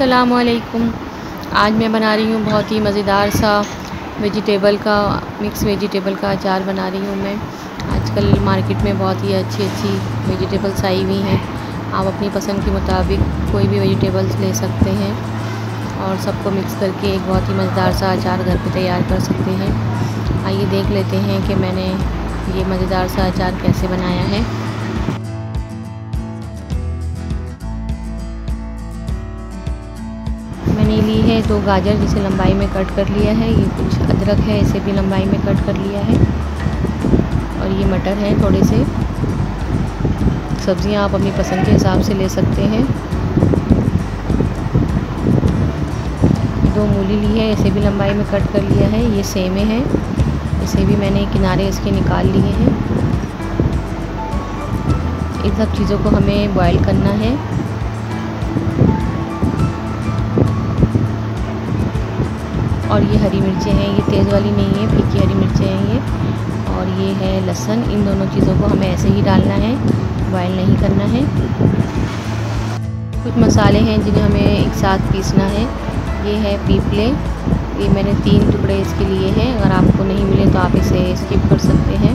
अस्सलामुअलैकुम। आज मैं बना रही हूँ बहुत ही मज़ेदार सा मिक्स वेजिटेबल का अचार बना रही हूँ मैं। आजकल मार्केट में बहुत ही अच्छी वेजिटेबल्स आई हुई हैं। आप अपनी पसंद के मुताबिक कोई भी वेजिटेबल्स ले सकते हैं और सबको मिक्स करके एक बहुत ही मज़ेदार सा अचार घर पे तैयार कर सकते हैं। आइए देख लेते हैं कि मैंने ये मज़ेदार सा अचार कैसे बनाया है। मैंने ली है 2 गाजर जिसे लंबाई में कट कर लिया है। ये कुछ अदरक है, इसे भी लंबाई में कट कर लिया है। और ये मटर है थोड़े से। सब्जियां आप अपनी पसंद के हिसाब से ले सकते हैं। 2 मूली ली है, इसे भी लंबाई में कट कर लिया है। ये सेमे है, इसे भी मैंने किनारे इसके निकाल लिए हैं। इन सब चीज़ों को हमें बॉईल करना है। और ये हरी मिर्चें हैं, ये तेज़ वाली नहीं है, फीकी हरी मिर्चें हैं ये। और ये है लहसुन। इन दोनों चीज़ों को हमें ऐसे ही डालना है, बॉयल नहीं करना है। कुछ मसाले हैं जिन्हें हमें एक साथ पीसना है। ये है पीपले, ये मैंने 3 टुकड़े इसके लिए हैं। अगर आपको नहीं मिले तो आप इसे स्किप कर सकते हैं।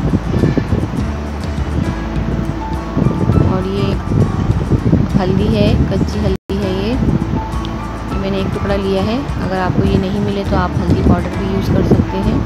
और ये हल्दी है, कच्ची हल्दी है ये मैंने 1 टुकड़ा लिया है। अगर आपको ये नहीं मिले तो आप हल्दी पाउडर भी यूज़ कर सकते हैं।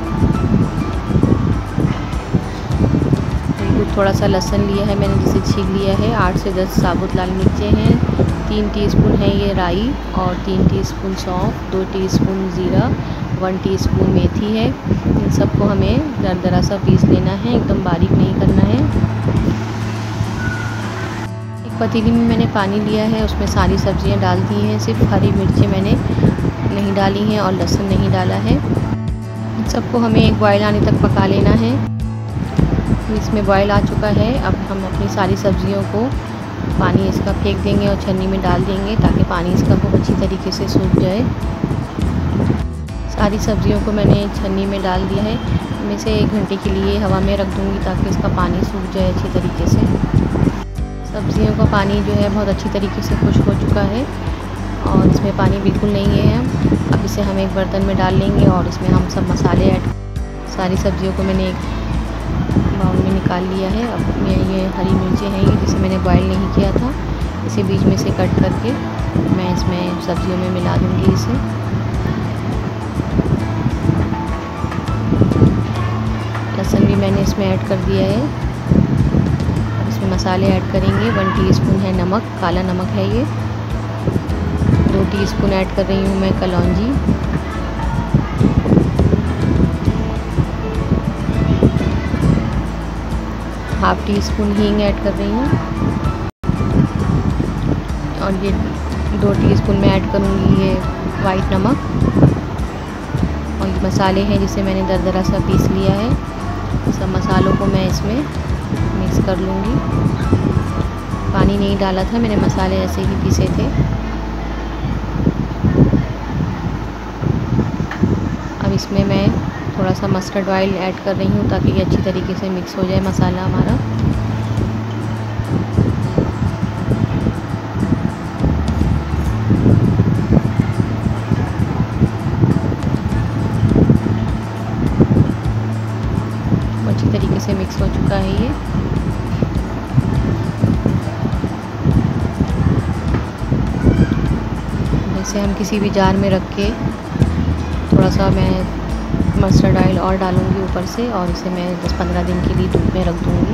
थोड़ा सा लहसुन लिया है मैंने, जिसे छील लिया है। 8 से 10 साबुत लाल मिर्चें हैं। 3 टीस्पून है ये राई और 3 टीस्पून सौंफ, 2 टीस्पून ज़ीरा, 1 टीस्पून मेथी है। इन सबको हमें दरदरा सा पीस लेना है, एकदम बारीक नहीं करना है। एक पतीली में मैंने पानी लिया है, उसमें सारी सब्जियां डाल दी हैं। सिर्फ हरी मिर्चें मैंने नहीं डाली हैं और लहसुन नहीं डाला है। इन सबको हमें एक बॉयल आने तक पका लेना है। इसमें बॉयल आ चुका है। अब हम अपनी सारी सब्जियों को पानी इसका फेंक देंगे और छन्नी में डाल देंगे ताकि पानी इसका बहुत अच्छी तरीके से सूख जाए। सारी सब्जियों को मैंने छन्नी में डाल दिया है। मैं इसे 1 घंटे के लिए हवा में रख दूँगी ताकि इसका पानी सूख जाए अच्छी तरीके से। सब्जियों का पानी जो है बहुत अच्छी तरीके से खुश्क हो चुका है और इसमें पानी बिल्कुल नहीं है। अब इसे हम एक बर्तन में डाल लेंगे और इसमें हम सब मसाले ऐड। सारी सब्जियों को मैंने एक बाउल में निकाल लिया है। अब ये हरी मिर्चें हैं ये, जिसे मैंने बॉयल नहीं किया था, इसे बीच में से कट करके मैं इसमें सब्जियों में मिला दूँगी इसे। लहसुन भी मैंने इसमें ऐड कर दिया है। अब इसमें मसाले ऐड करेंगे। 1 टीस्पून है नमक, काला नमक है ये। 2 टीस्पून ऐड कर रही हूँ मैं कलौंजी। 1/2 टीस्पून हींग ऐड कर रही हूँ। और ये 2 टीस्पून में ऐड करूँगी ये वाइट नमक। और ये मसाले हैं जिसे मैंने दरदरा सा पीस लिया है। सब मसालों को मैं इसमें मिक्स कर लूँगी। पानी नहीं डाला था मैंने, मसाले ऐसे ही पीसे थे। अब इसमें मैं थोड़ा सा मस्टर्ड ऑयल ऐड कर रही हूँ ताकि ये अच्छी तरीके से मिक्स हो जाए मसाला हमारा। अच्छी तरीके से मिक्स हो चुका है ये। जैसे हम किसी भी जार में रख के थोड़ा सा मैं मस्टर्ड ऑयल और डालूंगी ऊपर से और इसे मैं 10-15 दिन के लिए धूप में रख दूंगी।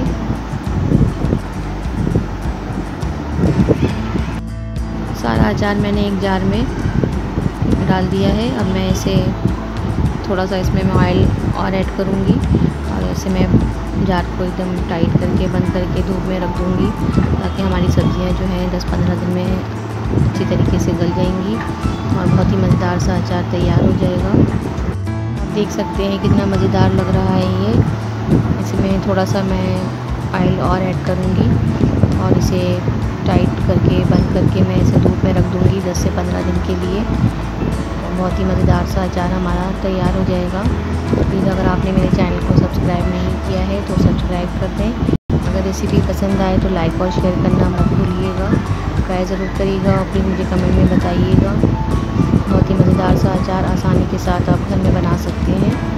सारा अचार मैंने एक जार में डाल दिया है। अब मैं इसे थोड़ा सा इसमें मैं ऑयल और ऐड करूंगी और इसे मैं जार को एकदम टाइट करके बंद करके धूप में रख दूंगी ताकि हमारी सब्जियां जो हैं 10-15 दिन में अच्छी तरीके से गल जाएंगी और बहुत ही मज़ेदार सा अचार तैयार हो जाएगा। देख सकते हैं कितना मज़ेदार लग रहा है ये। इसमें थोड़ा सा मैं ऑयल और ऐड करूँगी और इसे टाइट करके बंद करके मैं इसे धूप में रख दूँगी 10 से 15 दिन के लिए। बहुत ही मज़ेदार सा अचार हमारा तैयार हो जाएगा। प्लीज़ अगर आपने मेरे चैनल को सब्सक्राइब नहीं किया है तो सब्सक्राइब कर दें। अगर रेसिपी पसंद आए तो लाइक और शेयर करना मत भूलिएगा। ट्राई ज़रूर करिएगा और प्लीज़ मुझे कमेंट में बताइएगा। बहुत ही मज़ेदार सा अचार आसानी के साथ आप घर में बना सकते हैं।